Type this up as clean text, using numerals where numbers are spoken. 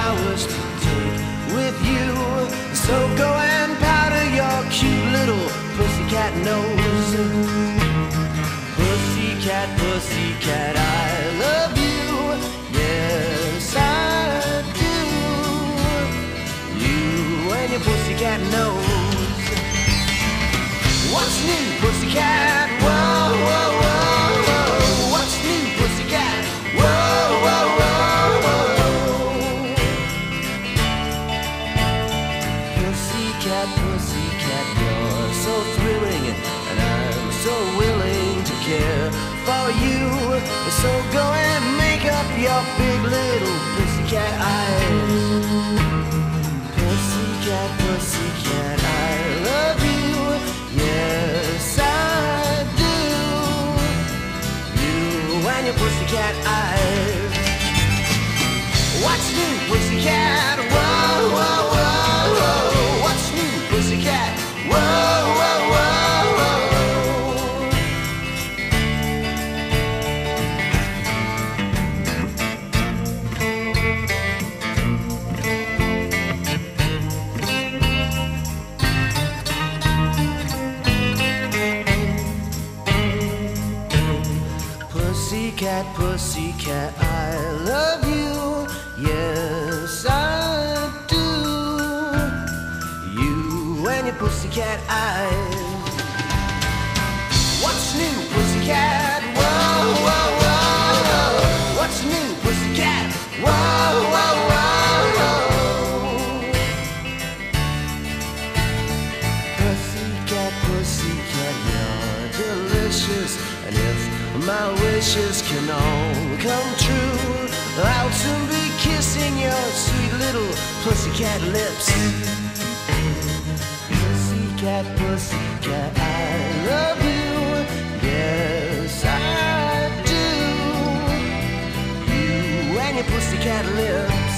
hours to take with you. So go and powder your cute little pussycat nose. Pussycat, pussycat, I love you. Yes, I do. You and your pussycat nose. What's new, pussycat? Whoa, whoa, whoa, whoa. What's new, pussycat? Whoa, whoa, whoa, whoa. Pussycat, pussycat, you're so thrilling, and I'm so willing to care for you. So go and make up your big little pussycat eyes. Pussycat, pussycat, I love you. Yes, I do. You and your pussycat eyes. What's new, pussycat? Whoa, whoa, whoa, whoa. What's new, pussycat? Whoa, whoa, whoa, whoa. Pussycat, pussycat, I love you. Yes, I do. You and your pussycat eyes. What's new, pussycat? Whoa, whoa, whoa, whoa. What's new, pussycat? Whoa, whoa, whoa, whoa. Pussycat, pussycat, you're delicious. And if my wishes can all come true, I'll soon be kissing your sweet little pussycat lips. Pussycat, pussycat, I love you. Yes, I do. You and your pussycat lips.